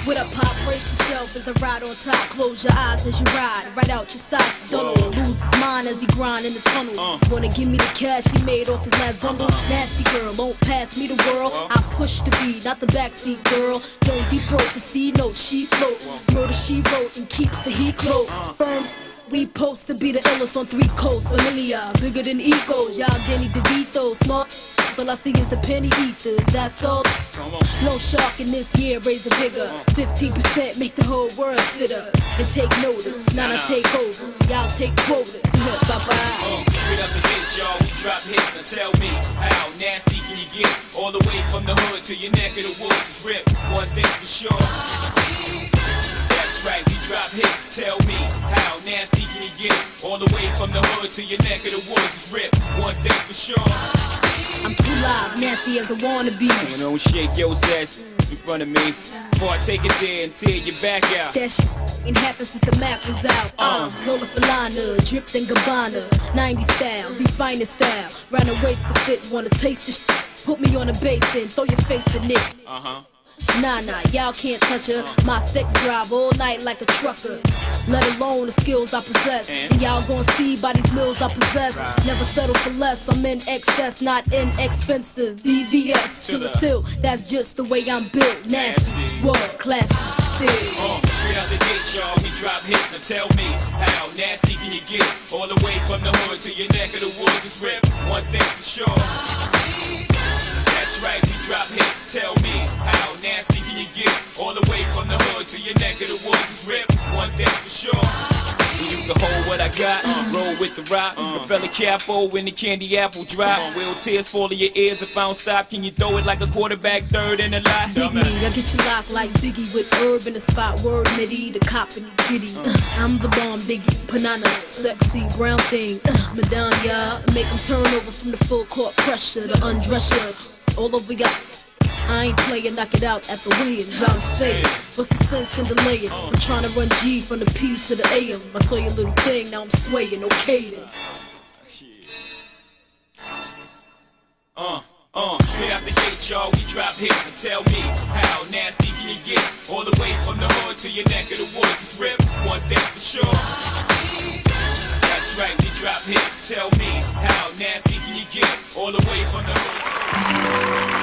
With a pop, brace yourself as I ride on top. Close your eyes as you ride, right out your side. Don't lose his mind as he grind in the tunnel. Wanna give me the cash he made off his last bundle? Nasty girl, won't pass me the world. I push the beat, not the backseat girl. Don't deep throat the sea, no, she floats. Murder she wrote and keeps the heat close. Firm, we post to be the illest on 3 coasts. Familiar, bigger than egos. Y'all Danny DeVito, smart. All I see is the penny eaters, that's all. No shark in this year, raise the vigor. 15% make the whole world fitter. And take notice, now I take over. Y'all take quotas to hip hop. Straight up the hit, y'all, we drop hits. Now tell me, how nasty can you get? All the way from the hood to your neck of the woods is ripped. One thing for sure. That's right, we drop hits. Tell me, how nasty can you get? All the way from the hood to your neck of the woods is ripped. One thing for sure. I'm too loud, nasty as I wanna be. You know, shake your ass in front of me before I take it there and tear your back out. That shit ain't happened since the map was out. Lola Falana, dripped in Gabbana, 90s style, the finest style. Round the waist to fit, wanna taste the shit. Put me on a bass and throw your face in it. Nah, y'all can't touch her. My sex drive all night like a trucker. Let alone the skills I possess. And y'all gon' see by these mills I possess. Never settle for less, I'm in excess, not inexpensive. VVS to the tilt, that's just the way I'm built. Nasty, world classy, still. Straight out the gate, y'all, we drop hits. Now tell me, how nasty can you get? All the way from the hood to your neck of the woods is ripped. One thing for sure. That's right, we drop hits. Tell me, how nasty can you get? All the way from the hood to your neck of the woods is ripped. One thing for sure. You can hold what I got, roll with the rock. The fella capo when the candy apple drop. Will tears fall in your ears if I don't stop? Can you throw it like a quarterback, third in the lot? Dig me, I get you locked like Biggie with herb in the spot. Word Mitty, the cop in the giddy. I'm the bomb diggy, banana, sexy brown thing. Madame, y'all, make them turn over from the full court pressure, the undresser. All over y'all. I ain't playing, knock it out at the weigh-ins, I'm saying. What's the sense in delaying? I'm trying to run G from the P to the AM. I saw your little thing, now I'm swaying, okay then. Straight out the gate, y'all, we drop hits. Now tell me, how nasty can you get? All the way from the hood to your neck of the woods is ripped. One thing for sure. That's right, we drop hits. Tell me, how nasty can you get? All the way from the hood.